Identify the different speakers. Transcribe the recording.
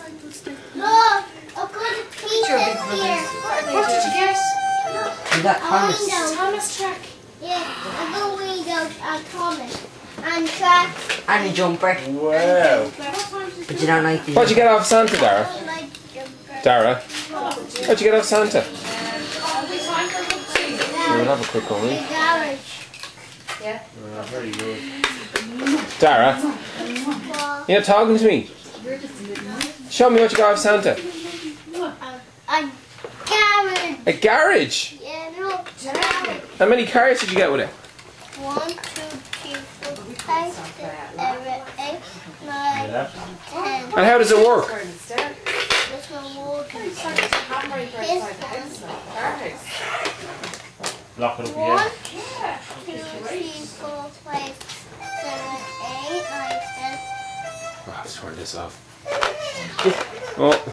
Speaker 1: Look, I've got a pizza here.
Speaker 2: What did you get?
Speaker 3: You got Thomas.
Speaker 2: Thomas track.
Speaker 1: Yeah, I got windows and Thomas. And track.
Speaker 3: And a jumper.
Speaker 4: Wow.
Speaker 3: But you don't like these.
Speaker 4: What'd you get off Santa, Darragh?
Speaker 1: I like jumper.
Speaker 4: Darragh? What'd you get off Santa?
Speaker 1: Yeah,
Speaker 4: We'll have a quick one, will
Speaker 1: the
Speaker 4: we?
Speaker 1: garage.
Speaker 2: Yeah.
Speaker 4: Very good. Darragh,
Speaker 1: Well,
Speaker 4: you're not talking to me. Show me what you got off Santa.
Speaker 1: a garage.
Speaker 4: A garage?
Speaker 1: Yeah, look, garage.
Speaker 4: How many cars did you get with it?
Speaker 1: 1, 2, 3, 4, 5, 6, 7, 8, 9, 10.
Speaker 4: And how does it work?
Speaker 1: This one walking.
Speaker 4: Lock it up
Speaker 1: 1,
Speaker 4: again.
Speaker 1: 2, 3, 4, 5, 7, 8, 9, 10.
Speaker 4: Oh, I'll turn this off. Oh.